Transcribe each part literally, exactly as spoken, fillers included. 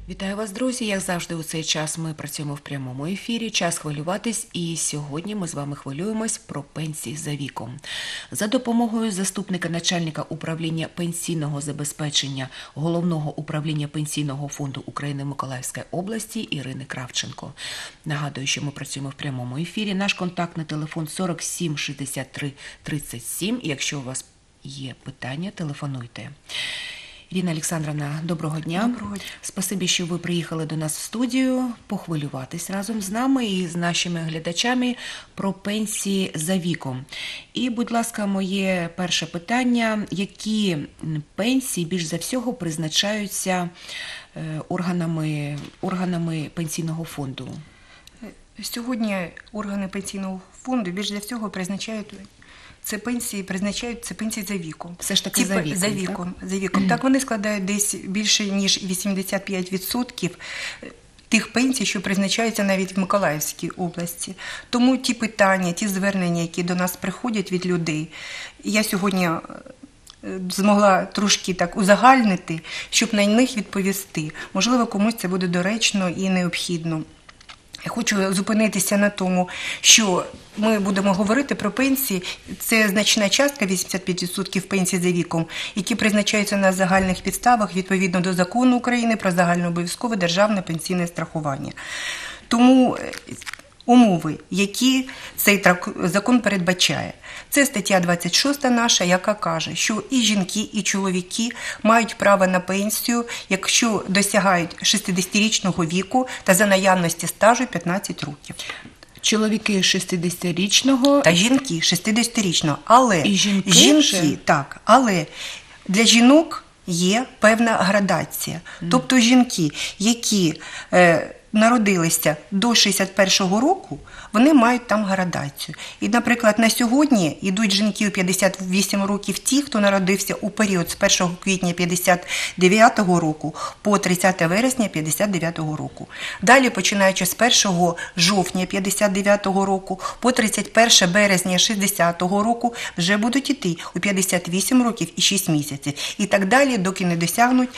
Вітаю вас, друзі! Як завжди, у цей час ми працюємо в прямому ефірі. Час хвилюватись, і сьогодні ми з вами хвилюємось про пенсії за віком. За допомогою заступника начальника управління пенсійного забезпечення Головного управління Пенсійного фонду України Миколаївської області Ірини Кравченко. Нагадую, що ми працюємо в прямому ефірі. Наш контактний телефон сорок сім шістдесят три тридцять сім. Якщо у вас є питання, телефонуйте. Ірина Олександровна, доброго дня. Доброго дня. Спасибі, що ви приїхали до нас в студію похвилюватись разом з нами і з нашими глядачами про пенсії за віком. І, будь ласка, моє перше питання. Які пенсії більш за всього призначаються органами, органами пенсійного фонду? Сьогодні органи пенсійного фонду більш за всього призначають Це пенсії призначають це пенсії за віком. Все ж таки Ті, за віком, за віком, так? За віком. Так, вони складають десь більше ніж вісімдесят п'ять відсотків тих пенсій, що призначаються навіть в Миколаївській області. Тому ті питання, ті звернення, які до нас приходять від людей, я сьогодні змогла трошки так узагальнити, щоб на них відповісти. Можливо, комусь це буде доречно і необхідно. Я хочу зупинитися на тому, що ми будемо говорити про пенсії. Це значна частка, вісімдесят п'ять відсотків пенсій за віком, які призначаються на загальних підставах відповідно до Закону України про загальнообов'язкове державне пенсійне страхування. Тому умови, які цей закон передбачає. Це стаття двадцять шоста наша, яка каже, що і жінки, і чоловіки мають право на пенсію, якщо досягають шістдесятирічного віку та за наявності стажу п'ятнадцять років. Чоловіки шістдесятирічного та жінки шістдесятирічного, але і жінки, жінки так, але для жінок є певна градація. Mm. Тобто жінки, які е, народилися до шістдесят першого року, вони мають там градацію. І, наприклад, на сьогодні йдуть жінки у п'ятдесят вісім років ті, хто народився у період з першого квітня п'ятдесят дев'ятого року по тридцяте вересня п'ятдесят дев'ятого року. Далі, починаючи з першого жовтня п'ятдесят дев'ятого року по тридцять перше березня шістдесятого року, вже будуть іти у п'ятдесят вісім років і шість місяців. І так далі, доки не досягнуть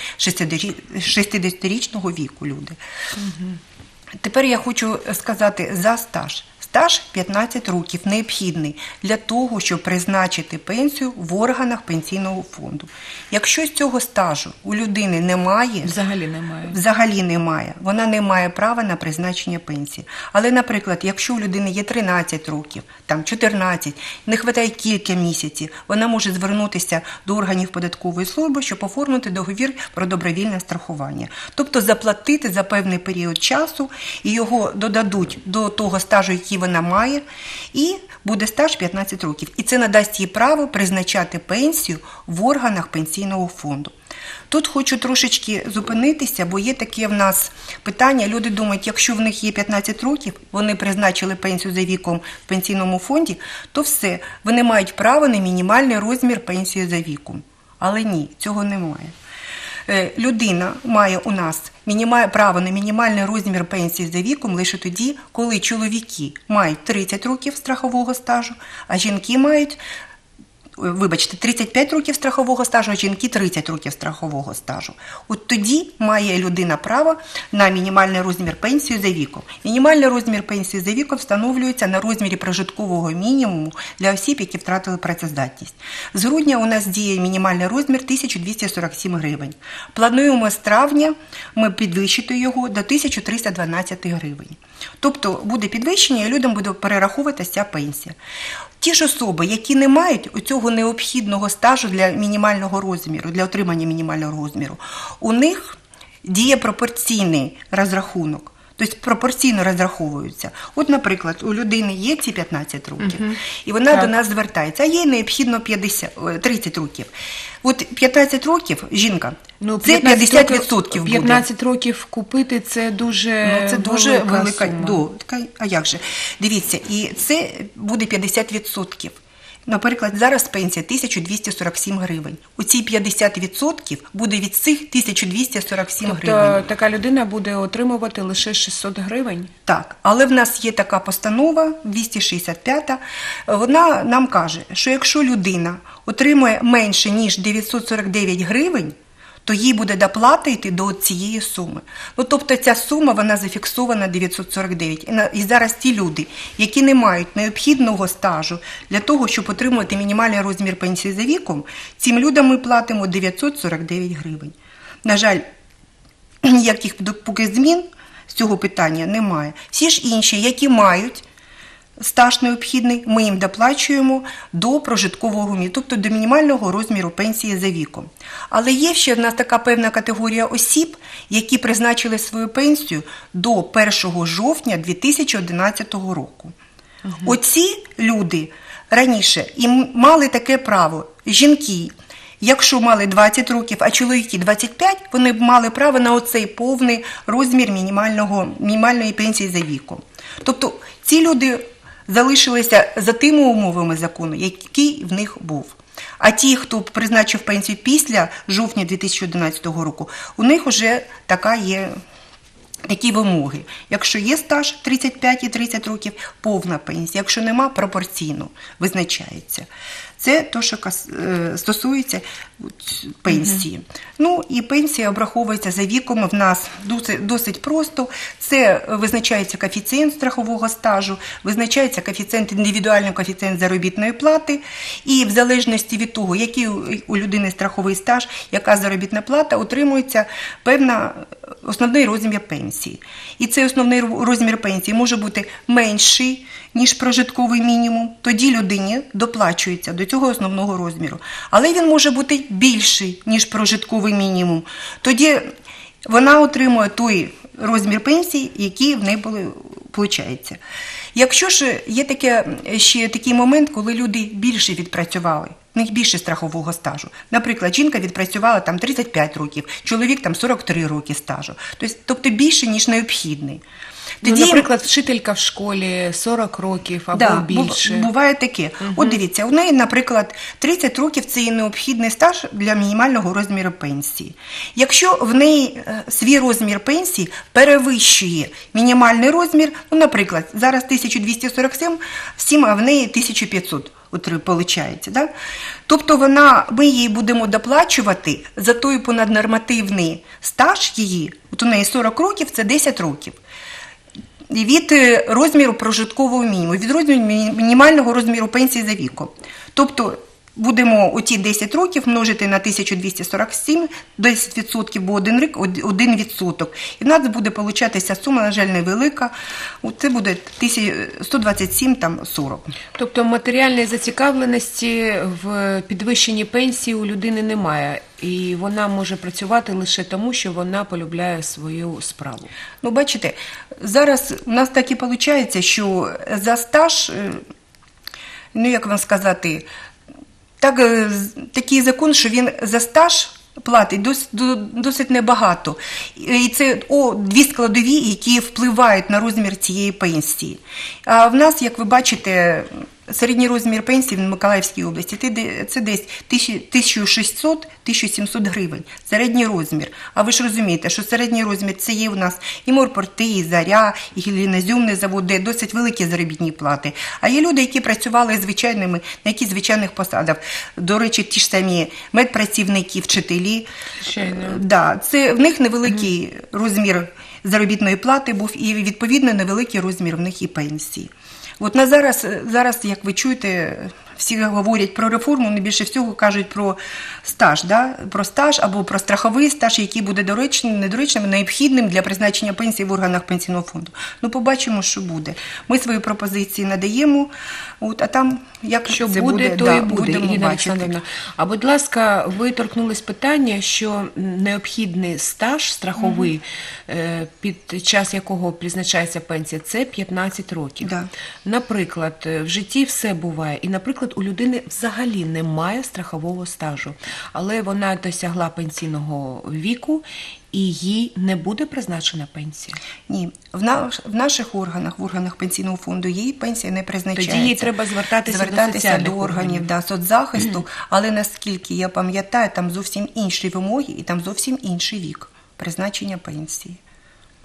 шістдесятирічного віку люди. Угу. Тепер я хочу сказати за стаж. Стаж п'ятнадцять років необхідний для того, щоб призначити пенсію в органах пенсійного фонду. Якщо з цього стажу у людини немає, взагалі немає, взагалі немає, вона не має права на призначення пенсії. Але, наприклад, якщо у людини є тринадцять років, там чотирнадцять, не вистачає кілька місяців, вона може звернутися до органів податкової служби, щоб оформити договір про добровільне страхування. Тобто заплатити за певний період часу і його додадуть до того стажу, який вона має, і буде стаж п'ятнадцять років. І це надасть їй право призначати пенсію в органах пенсійного фонду. Тут хочу трошечки зупинитися, бо є таке в нас питання. Люди думають, якщо в них є п'ятнадцять років, вони призначили пенсію за віком в пенсійному фонді, то все, вони мають право на мінімальний розмір пенсії за віком. Але ні, цього немає. Людина має у нас право на мінімальний розмір пенсії за віком лише тоді, коли чоловіки мають тридцять років страхового стажу, а жінки мають, вибачте, тридцять п'ять років страхового стажу, а жінки тридцять років страхового стажу. От тоді має людина право на мінімальний розмір пенсії за віком. Мінімальний розмір пенсії за віком встановлюється на розмірі прожиткового мінімуму для осіб, які втратили працездатність. З грудня у нас діє мінімальний розмір тисяча двісті сорок сім гривень. Плануємо з травня ми підвищити його до тисяча триста дванадцять гривень. Тобто буде підвищення і людям буде перераховуватися ця пенсія. Ті ж особи, які не мають цього необхідного стажу для мінімального розміру, для отримання мінімального розміру, у них діє пропорційний розрахунок. Тобто пропорційно розраховуються. От, наприклад, у людини є ці п'ятнадцять років, угу. І вона так. до нас звертається, а їй необхідно п'ятдесят, тридцять років. От п'ятнадцять років, жінка, ну, це п'ятдесят відсотків буде. п'ятнадцять років купити – це дуже, ну, це дуже велика, велика сума. До, а як же? Дивіться, і це буде п'ятдесят відсотків. Наприклад, зараз пенсія тисяча двісті сорок сім гривень. У ці п'ятдесят відсотків буде від цих тисяча двісті сорок сім тобто, гривень. Тобто така людина буде отримувати лише шістсот гривень? Так, але в нас є така постанова, двісті шістдесят п'ята, вона нам каже, що якщо людина отримує менше, ніж дев'ятсот сорок дев'ять гривень, то їй буде доплата йти до цієї суми. Ну, тобто ця сума, вона зафіксована дев'ятсот сорок дев'ять. І, на, і зараз ті люди, які не мають необхідного стажу для того, щоб отримувати мінімальний розмір пенсії за віком, цим людям ми платимо дев'ятсот сорок дев'ять гривень. На жаль, ніяких поки змін з цього питання немає. Всі ж інші, які мають стаж необхідний, ми їм доплачуємо до прожиткового мінімуму, тобто до мінімального розміру пенсії за віком. Але є ще в нас така певна категорія осіб, які призначили свою пенсію до першого жовтня дві тисячі одинадцятого року. Угу. Оці люди раніше і мали таке право, жінки, якщо мали двадцять років, а чоловіки двадцять п'ять, вони б мали право на оцей повний розмір мінімального, мінімальної пенсії за віком. Тобто ці люди залишилися за тими умовами закону, який в них був. А ті, хто призначив пенсію після жовтня дві тисячі одинадцятого року, у них вже така є, такі вимоги. Якщо є стаж тридцять п'ять і тридцять років, повна пенсія. Якщо нема, пропорційно визначається. Це те, що стосується пенсії. Угу. Ну і пенсія обраховується за віком в нас досить, досить просто. Це визначається коефіцієнт страхового стажу, визначається коефіцієнт, індивідуальний коефіцієнт заробітної плати. І в залежності від того, який у людини страховий стаж, яка заробітна плата, отримується певна основний розмір пенсії. І цей основний розмір пенсії може бути менший, ніж прожитковий мінімум, тоді людині доплачується до цього основного розміру. Але він може бути більший, ніж прожитковий мінімум. Тоді вона отримує той розмір пенсії, який в неї були, виходить. Якщо ж є таке, ще такий момент, коли люди більше відпрацювали, в них більше страхового стажу. Наприклад, жінка відпрацювала там тридцять п'ять років, чоловік там сорок три роки стажу. Тобто більше, ніж необхідний. Тоді, ну, наприклад, вчителька в школі сорок років або да, більше. Буває таке. Угу. От дивіться, у неї, наприклад, тридцять років – це є необхідний стаж для мінімального розміру пенсії. Якщо в неї свій розмір пенсії перевищує мінімальний розмір, ну, наприклад, зараз тисяча двісті сорок сім, а в неї тисяча п'ятсот. Виходить, да? Тобто вона, ми їй будемо доплачувати за той понаднормативний стаж її, от у неї сорок років, це десять років, від розміру прожиткового мінімуму, від розміру мінімального розміру пенсії за віком. Тобто будемо оті десять років множити на тисячу двісті сорок сім, десять відсотків, бо один рік, один відсоток. І в нас буде получатися сума, на жаль, невелика. Це буде сто двадцять сім сорок. Тобто матеріальної зацікавленості в підвищенні пенсії у людини немає. І вона може працювати лише тому, що вона полюбляє свою справу. Ну, бачите, зараз у нас так і виходить, що за стаж, ну, як вам сказати, так, такий закон, що він за стаж платить досить, досить небагато. І це о, дві складові, які впливають на розмір цієї пенсії. А в нас, як ви бачите, середній розмір пенсії в Миколаївській області це десь тисяча шістсот - тисяча сімсот гривень. Середній розмір. А ви ж розумієте, що середній розмір це є у нас і морпорти, і Заря, і гільноземний завод, де досить великі заробітні плати. А є люди, які працювали звичайними, на яких звичайних посадах. До речі, ті ж самі медпрацівники, вчителі. Да, це в них невеликий mm-hmm. розмір заробітної плати був і, відповідно, невеликий розмір в них і пенсії. От на зараз, зараз, як ви чуєте, всі говорять про реформу, вони більше всього кажуть про стаж, да? Про стаж або про страховий стаж, який буде доречним, недоречним, необхідним для призначення пенсії в органах пенсійного фонду. Ну, побачимо, що буде. Ми свої пропозиції надаємо, от, а там, як що це буде, буде, то да, і буде. будемо Ірина бачити. Олександрівна, а будь ласка, ви торкнулись питання, що необхідний стаж страховий, mm-hmm. під час якого призначається пенсія, це п'ятнадцять років. Да. Наприклад, в житті все буває, і, наприклад, у людини взагалі немає страхового стажу, але вона досягла пенсійного віку, і їй не буде призначена пенсія? Ні. В, наш, в наших органах, в органах пенсійного фонду, їй пенсія не призначається. Тоді їй треба звертатися, звертатися до соціальних до органів, органів. Да, соцзахисту, але наскільки я пам'ятаю, там зовсім інші вимоги і там зовсім інший вік призначення пенсії.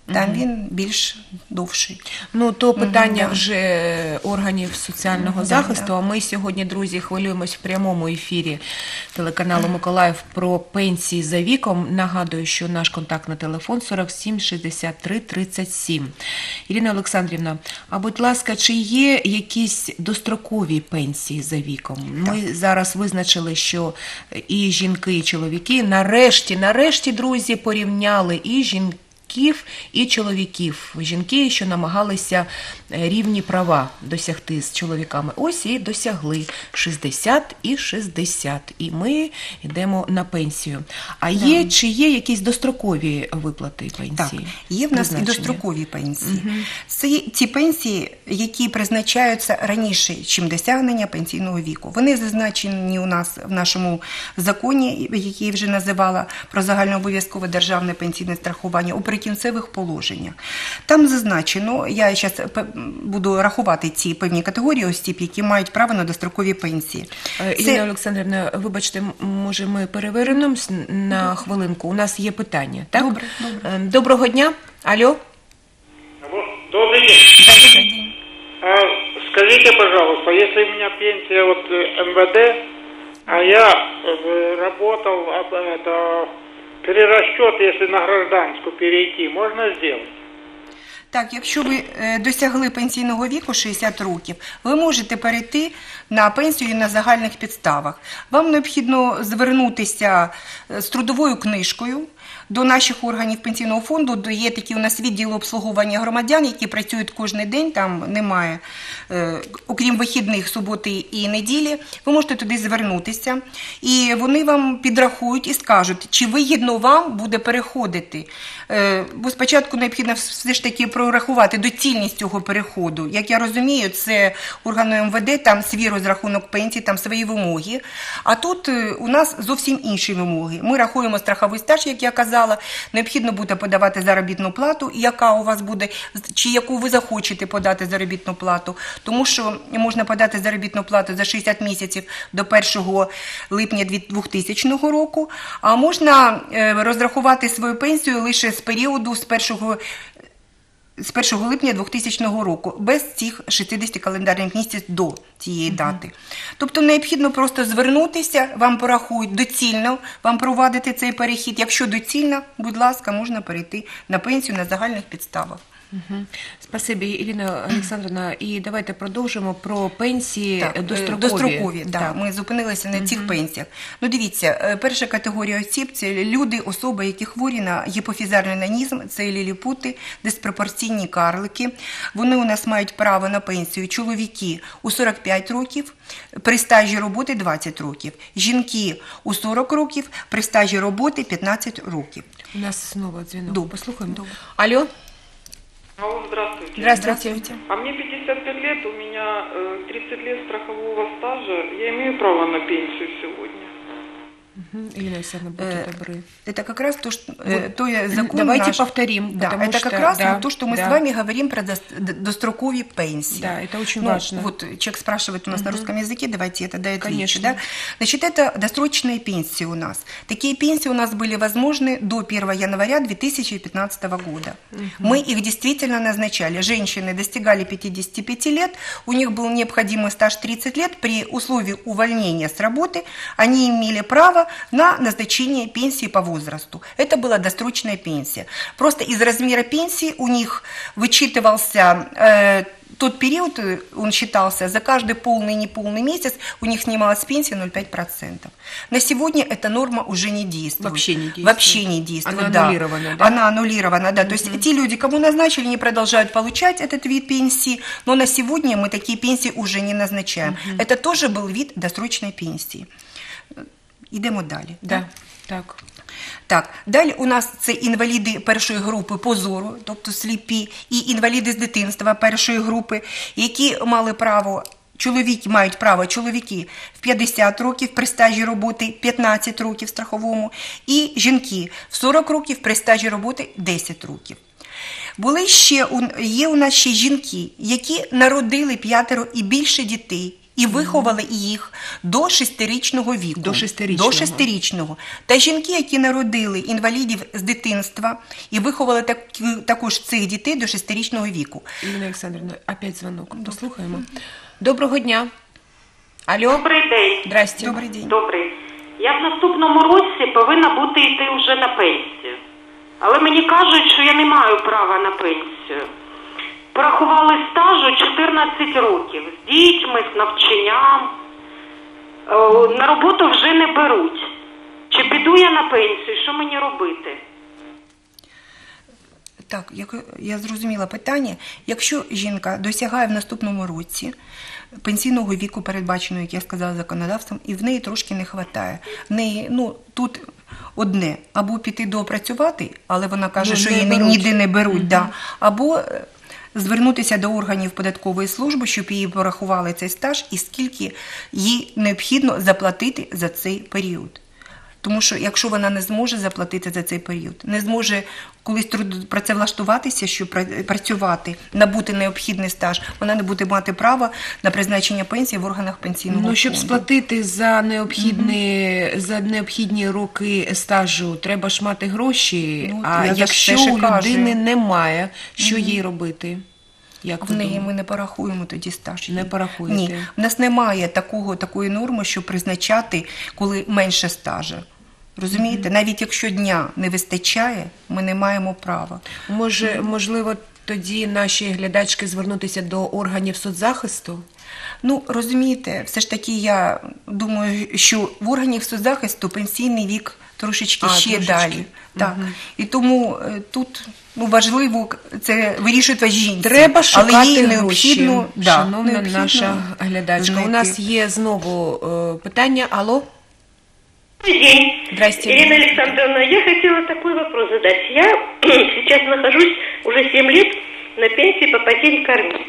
Там він більш довший. Ну, то питання да. вже органів соціального Да, захисту, да. а ми сьогодні, друзі, хвилюємось в прямому ефірі телеканалу Миколаїв про пенсії за віком. Нагадую, що наш контактний телефон сорок сім шістдесят три тридцять сім. Ірина Олександрівна, а будь ласка, чи є якісь дострокові пенсії за віком? Ми зараз визначили, що і жінки, і чоловіки нарешті, нарешті, друзі, порівняли і жінки, і чоловіків. Жінки, що намагалися рівні права досягти з чоловіками. Ось і досягли шістдесят і шістдесят. І ми йдемо на пенсію. А є, чи є якісь дострокові виплати пенсії? Так, є в нас і дострокові пенсії. Угу. Це ті пенсії, які призначаються раніше, чим досягнення пенсійного віку. Вони зазначені у нас в нашому законі, який я вже називала, про загальнообов'язкове державне пенсійне страхування у прикінцевих положеннях. Там зазначено, я зараз буду рахувати ці певні категорії осіб, які мають право на дострокові пенсії. Ірина Це... Олександрівна, вибачте, може ми перевернемось на хвилинку? У нас є питання, так? Добре, добре. Доброго дня. Алло. Добрый день. Добрый день. А, скажите, пожалуйста, если у меня пенсия от эм вэ дэ, а я э, работал, это, перерасчет, если на гражданскую перейти, можно сделать? Так, якщо ви досягли пенсійного віку шістдесят років, ви можете перейти на пенсію на загальних підставах. Вам необхідно звернутися з трудовою книжкою до наших органів пенсійного фонду. Є такі у нас відділи обслуговування громадян, які працюють кожен день, там немає, окрім вихідних, суботи і неділі. Ви можете туди звернутися, і вони вам підрахують і скажуть, чи вигідно вам буде переходити. Бо спочатку необхідно все ж таки прорахувати доцільність цього переходу. Як я розумію, це органу ем ве де, там свій розрахунок пенсії, там свої вимоги. А тут у нас зовсім інші вимоги. Ми рахуємо страховий стаж, як я казала, необхідно буде подавати заробітну плату, яка у вас буде, чи яку ви захочете подати заробітну плату. Тому що можна подати заробітну плату за шістдесят місяців до першого липня двохтисячного року, а можна розрахувати свою пенсію лише з періоду з першого з першого липня двохтисячного року, без цих шістдесят календарних місяців до цієї дати. Тобто необхідно просто звернутися, вам порахують доцільно, вам провадити цей перехід. Якщо доцільно, будь ласка, можна перейти на пенсію на загальних підставах. Угу. Спасибі, Ірина Олександрівна. І давайте продовжимо про пенсії так, дострокові. Дострокові, да. Так. Ми зупинилися на цих угу. пенсіях. Ну, дивіться, перша категорія осіб – це люди, особи, які хворі на гіпофізарний анонізм, це ліліпути, диспропорційні карлики. Вони у нас мають право на пенсію. Чоловіки у сорок п'ять років, при стажі роботи двадцять років. Жінки у сорок років, при стажі роботи п'ятнадцять років. У нас знову дзвінок. Добре. Послухаємо. Добре. Алло. Алло, здравствуйте. Здравствуйте. А мне пятьдесят пять лет, у меня тридцать лет страхового стажа. Я имею право на пенсию сегодня. Угу. Ирина Александровна, будьте добры. Это как раз то, что, вот. то закон Давайте наш... повторим. Да, это что, как раз да, то, что мы да. с вами говорим про достроковые пенсии. Да, это очень ну, важно. Вот человек спрашивает у нас угу. на русском языке, давайте это до Конечно. Да? Значит, это досрочные пенсии у нас. Такие пенсии у нас были возможны до первого января две тысячи пятнадцатого года. Угу. Мы их действительно назначали. Женщины достигали пятидесяти пяти лет, у них был необходимый стаж тридцать лет, при условии увольнения с работы они имели право на назначение пенсии по возрасту. Это была досрочная пенсия. Просто из размера пенсии у них вычитывался э, тот период, он считался, за каждый полный и неполный месяц у них снималась пенсия ноль целых пять десятых процента. На сегодня эта норма уже не действует. Вообще не действует. Вообще не действует, Она да. аннулирована, да? Она аннулирована, да. Угу. То есть те люди, кому назначили, не продолжают получать этот вид пенсии, но на сегодня мы такие пенсии уже не назначаем. Угу. Это тоже был вид досрочной пенсии. Йдемо далі. Да, так. так. Так, далі у нас це інваліди першої групи по зору, тобто сліпі, і інваліди з дитинства першої групи, які мали право, чоловіки мають право, чоловіки в п'ятдесят років при стажі роботи, п'ятнадцять років страховому, і жінки в сорок років при стажі роботи десять років. Були ще, є у нас ще жінки, які народили п'ятеро і більше дітей, і виховали їх до шестирічного віку. До шестирічного. До шестирічного. Та жінки, які народили інвалідів з дитинства і виховали так, також цих дітей до шестирічного віку. Ірина Олександрівна, опять дзвонок. Послухаємо. Доброго дня. Алло. Добрий день. Здрасте. Добрий день. Добрий. Я в наступному році повинна бути йти вже на пенсію. Але мені кажуть, що я не маю права на пенсію. Порахували стажу чотирнадцять років. З дітьми, з навчанням. Е, На роботу вже не беруть. Чи піду я на пенсію? Що мені робити? Так, як я зрозуміла питання. Якщо жінка досягає в наступному році пенсійного віку, передбаченого, як я сказала, законодавством, і в неї трошки не вистачає. В неї, ну, тут одне, або піти доопрацювати, але вона каже, Ну, що не її беруть. ніде не беруть, угу. да, або е, звернутися до органів податкової служби, щоб їй порахували цей стаж і скільки їй необхідно заплатити за цей період. Тому що якщо вона не зможе заплатити за цей період, не зможе колись труд- працевлаштуватися, щоб пра- працювати, набути необхідний стаж, вона не буде мати права на призначення пенсії в органах пенсійного Ну, щоб фонду. сплатити за необхідні, за необхідні роки стажу, треба ж мати гроші, Ну, а я за якщо це ж у і кажу. людини немає, що їй робити? Як В ви неї думаєте? ми не порахуємо тоді стаж. Не порахуєте? Ні, в нас немає такого, такої норми, щоб призначати, коли менше стажа. Розумієте? Mm-hmm. Навіть якщо дня не вистачає, ми не маємо права. Може, можливо, тоді наші глядачки звернутися до органів соцзахисту? Ну, розумієте, все ж таки я думаю, що в органів соцзахисту пенсійний вік трошечки А, ще трошечки. далі. Так. Мгм. І тому е, тут ну, важливо, це вирішувати жінці. Треба шукати але їй гроші, необхідно, да, шановна необхідно наша глядачка. знайти. У нас є знову е, питання. Алло? Добрый день. Здрасте. Ирина Александровна, я хотела такой вопрос задать. Я сейчас нахожусь уже семь лет на пенсии по потере кормильца.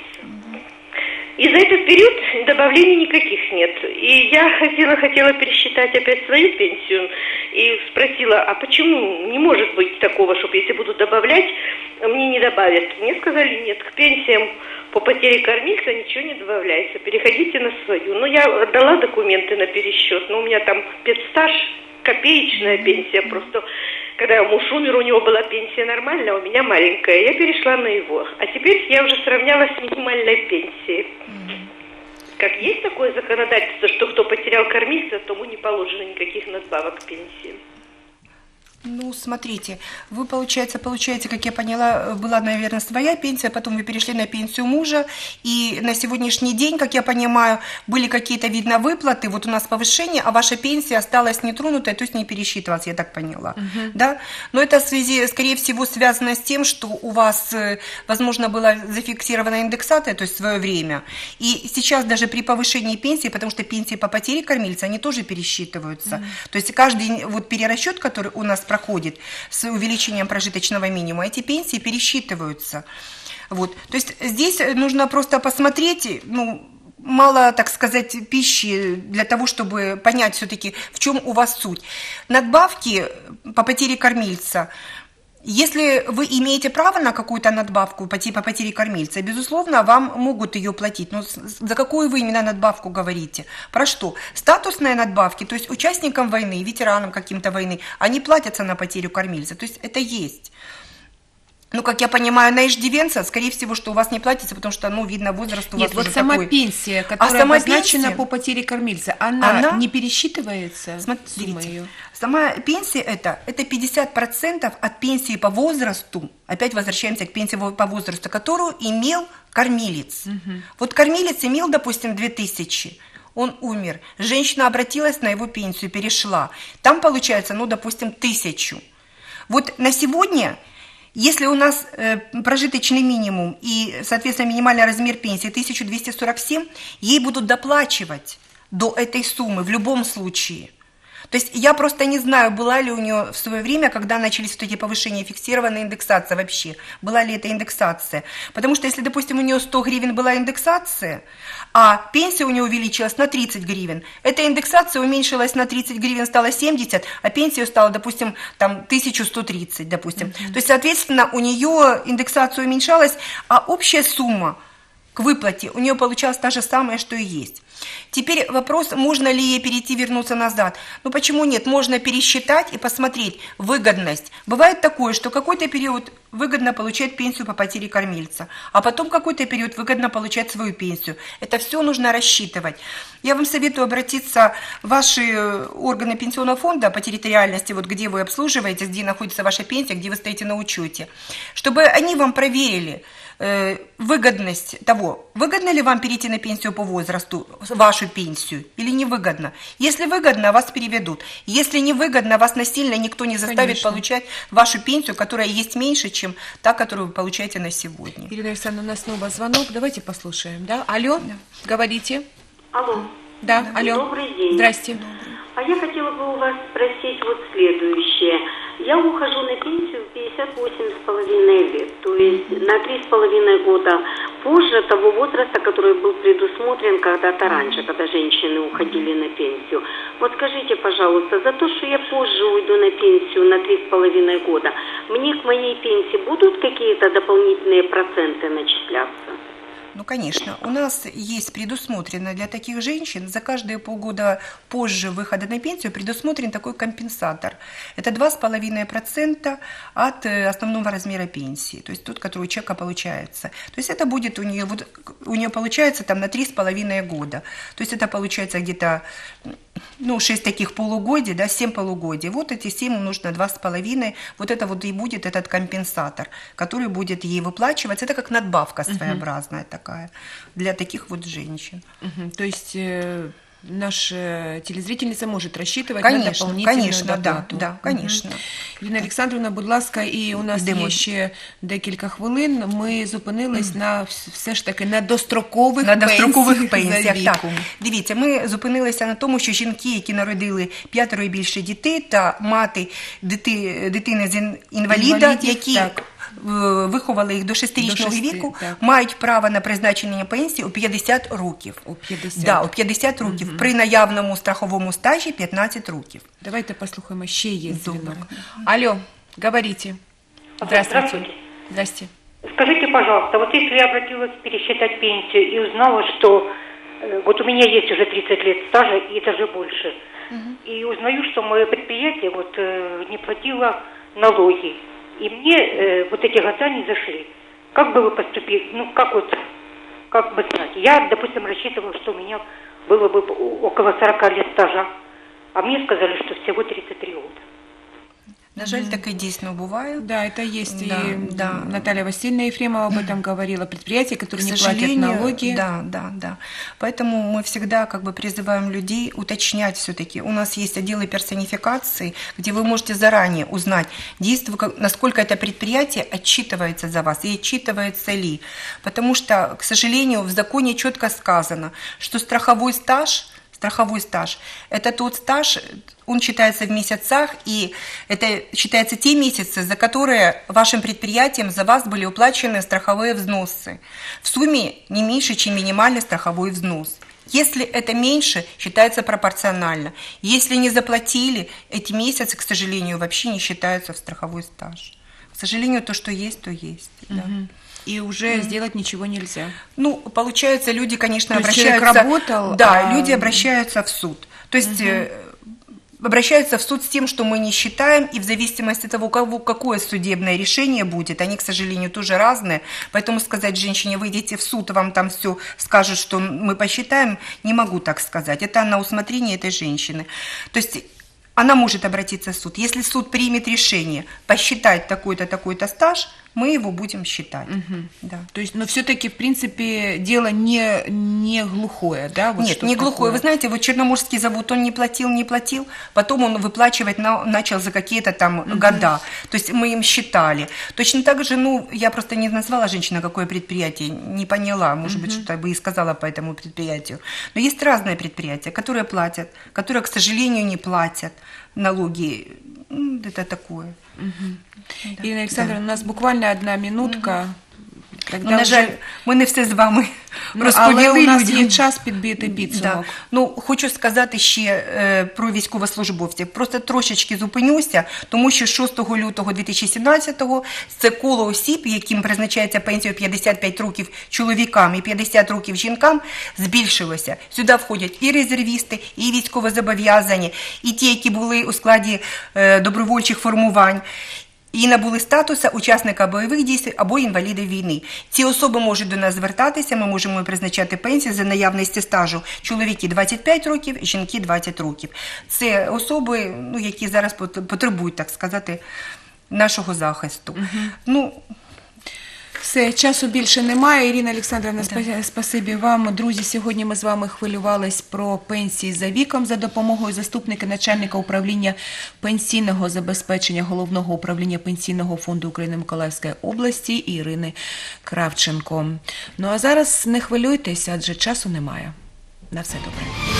И за этот период добавлений никаких нет. И я хотела, хотела пересчитать опять свою пенсию и спросила, а почему не может быть такого, чтобы если будут добавлять, мне не добавят? Мне сказали, нет, к пенсиям по потере кормильца ничего не добавляется, переходите на свою. Но я отдала документы на пересчет, но у меня там спецстаж, копеечная пенсия просто. Когда муж умер, у него была пенсия нормальная, а у меня маленькая. Я перешла на его. А теперь я уже сравняла с минимальной пенсией. Как есть такое законодательство, что кто потерял кормильца, тому не положено никаких надбавок к пенсии? Ну, смотрите, вы, получается, получаете, как я поняла, была, наверное, своя пенсия, потом вы перешли на пенсию мужа, и на сегодняшний день, как я понимаю, были какие-то, видно, выплаты, вот у нас повышение, а ваша пенсия осталась нетронутой, то есть не пересчитывалась, я так поняла, uh-huh. да? Но это в связи, скорее всего, связано с тем, что у вас, возможно, была зафиксирована индексация, то есть в свое время, и сейчас даже при повышении пенсии, потому что пенсии по потере кормильца, они тоже пересчитываются, uh-huh. то есть каждый вот перерасчет, который у нас проходит с увеличением прожиточного минимума, эти пенсии пересчитываются. Вот. То есть здесь нужно просто посмотреть, ну, мало, так сказать, пищи для того, чтобы понять все-таки, в чем у вас суть. Надбавки по потере кормильца, если вы имеете право на какую-то надбавку по типу потери кормильца, безусловно, вам могут ее платить. Но за какую вы именно надбавку говорите? Про что? Статусные надбавки, то есть участникам войны, ветеранам каким-то войны, они платятся на потерю кормильца. То есть это есть. Ну, как я понимаю, на иждивенца, скорее всего, что у вас не платится, потому что, ну, видно, возраст у Нет, вас вот уже сама такой. пенсия, которая а сама обозначена пенсия, по потере кормильца, она, она не пересчитывается? Смотрите, сумма ее? Сама пенсия это, это пятьдесят процентов от пенсии по возрасту, опять возвращаемся к пенсии по возрасту, которую имел кормилец. Угу. Вот кормилец имел, допустим, две тысячи, он умер, женщина обратилась на его пенсию, перешла, там получается, ну, допустим, тысячу. Вот на сегодня... Если у нас э, прожиточный минимум и, соответственно, минимальный размер пенсии тысяча двести сорок семь, ей будут доплачивать до этой суммы в любом случае. То есть я просто не знаю, была ли у нее в свое время, когда начались вот эти повышения, фиксированная индексация вообще, была ли это индексация. Потому что если, допустим, у нее сто гривен была индексация, а пенсия у нее увеличилась на тридцать гривен, эта индексация уменьшилась на тридцать гривен, стала семьдесят, а пенсия стала, допустим, там тысяча сто тридцать, допустим. Mm-hmm. То есть, соответственно, у нее индексация уменьшалась, а общая сумма к выплате, у нее получалось то же самое, что и есть. Теперь вопрос, можно ли ей перейти, вернуться назад. Ну почему нет? Можно пересчитать и посмотреть выгодность. Бывает такое, что какой-то период выгодно получать пенсию по потере кормильца, а потом какой-то период выгодно получать свою пенсию. Это все нужно рассчитывать. Я вам советую обратиться в ваши органы пенсионного фонда по территориальности, вот где вы обслуживаетесь, где находится ваша пенсия, где вы стоите на учете, чтобы они вам проверили э, выгодность того, выгодно ли вам перейти на пенсию по возрасту, вашу пенсию, или невыгодно. Если выгодно, вас переведут. Если невыгодно, вас насильно никто не заставит Конечно. получать вашу пенсию, которая есть меньше, чем та, которую вы получаете на сегодня. Ирина Александровна, у нас снова звонок. Давайте послушаем. Да? Алло, Да. говорите. Алло. Да, алло. Добрый день. Здрасте. А я хотела бы у вас спросить вот следующее. Я ухожу на пенсию в пятьдесят восемь с половиной лет, то есть на три с половиной года позже того возраста, который был предусмотрен когда-то раньше, когда женщины уходили на пенсию. Вот скажите, пожалуйста, за то, что я позже уйду на пенсию на три с половиной года, мне к моей пенсии будут какие-то дополнительные проценты начисляться? Ну, конечно, у нас есть предусмотрено для таких женщин за каждые полгода позже выхода на пенсию предусмотрен такой компенсатор. Это два с половиной процента от основного размера пенсии, то есть тот, который у человека получается. То есть это будет у нее, вот, у нее получается там на три с половиной года. То есть это получается где-то ну, шесть таких полугодий, да, семь полугодий. Вот эти семь умножить на два с половиной, вот это вот и будет этот компенсатор, который будет ей выплачиваться. Это как надбавка своеобразная uh-huh. такая для таких вот женщин. Uh-huh. То есть э, наша телезрительниця может рассчитывать конечно, на дополнительную конечно, доплату. Да, да, конечно. Uh-huh. Ірина Олександрівна, будь ласка, і у нас Йдемо. є ще декілька хвилин. Ми зупинились uh-huh. на все ж таки на дострокових, на дострокових пенсіях за пенсіях. віком. Так. Дивіться, ми зупинилися на тому, що жінки, які народили п'ятеро і більше дітей, та мати дити, дитини з інваліда, Інвалідів, які так. виховали їх до шестирічного До шести, віку, так. мають право на призначення пенсії у п'ятдесят років. У п'ятдесят. Да, у п'ятдесят років. Угу. При наявному страховому стажі п'ятнадцять років. Давайте послухаємо, ще є Добре. дзвінок. Алло, говорите. Здравствуйте. Здравствуйте. Здрасте. Скажите, пожалуйста, вот если я обратилась пересчитать пенсию и узнала, что э, вот у меня есть уже тридцать лет стажа и даже больше, угу. и узнаю, что мое предприятие вот э, не платило налоги, и мне э, вот эти года не зашли. Как бы вы поступили? Ну, как вот, как бы знать? Я, допустим, рассчитывала, что у меня было бы около сорока лет стажа, а мне сказали, что всего тридцать три года. На жаль, таке дійсно буває. Да, это есть. Да, и да. Наталья Васильевна Ефремова об этом говорила. Предприятия, которые К не платят налоги. Да, да, да. Поэтому мы всегда как бы призываем людей уточнять все-таки. У нас есть отделы персонификации, где вы можете заранее узнать, действие, насколько это предприятие отчитывается за вас и отчитывается ли. Потому что, к сожалению, в законе четко сказано, что страховой стаж Страховой стаж – это тот стаж, он считается в месяцах, и это считаются те месяцы, за которые вашим предприятием за вас были уплачены страховые взносы в сумме не меньше, чем минимальный страховой взнос. Если это меньше, считается пропорционально. Если не заплатили, эти месяцы, к сожалению, вообще не считаются в страховой стаж. К сожалению, то, что есть, то есть. Да. И уже mm. сделать ничего нельзя. Ну, получается, люди, конечно, то есть обращаются... человек работал, да, а... люди обращаются в суд. То есть угу. обращаются в суд с тем, что мы не считаем, и в зависимости от того, кого, какое судебное решение будет, они, к сожалению, тоже разные. Поэтому сказать женщине, выйдите в суд, вам там все скажут, что мы посчитаем, не могу так сказать. Это на усмотрение этой женщины. То есть она может обратиться в суд. Если суд примет решение посчитать такой-то, такой-то стаж, мы его будем считать. Угу. Да. То есть, но все-таки, в принципе, дело не, не глухое, да? Вот Нет, не глухое. Вы знаете, вот Черноморский завод, он не платил, не платил, потом он выплачивать на, начал за какие-то там угу. года. То есть мы им считали. Точно так же, ну, я просто не назвала женщина, какое предприятие, не поняла, может угу. быть, что-то бы и сказала по этому предприятию. Но есть разные предприятия, которые платят, которые, к сожалению, не платят налоги. Это такое. Угу. Да. Ирина Александровна, да. у нас буквально одна минутка. Так, Ну, на жаль, ми не все з вами Ну, розповіли але у нас людям. є час підбити підсумок. Да. Ну, хочу сказати ще е, про військовослужбовців. Просто трошечки зупинюся, тому що шостого лютого дві тисячі сімнадцятого це коло осіб, яким призначається пенсія п'ятдесят п'ять років чоловікам і п'ятдесят років жінкам, збільшилося. Сюди входять і резервісти, і військовозобов'язані, і ті, які були у складі е, добровольчих формувань, і набули статуса учасника бойових дій або інвалідів війни. Ці особи можуть до нас звертатися, ми можемо призначати пенсію за наявності стажу. Чоловіки двадцять п'ять років, жінки двадцять років. Це особи, ну, які зараз потребують, так сказати, нашого захисту. Угу. Ну, все, часу більше немає. Ірина Олександрівна, да. Спасибі вам. Друзі, сьогодні ми з вами хвилювались про пенсії за віком за допомогою заступника начальника управління пенсійного забезпечення Головного управління Пенсійного фонду України Миколаївської області Ірини Кравченко. Ну а зараз не хвилюйтесь, адже часу немає. На все добре.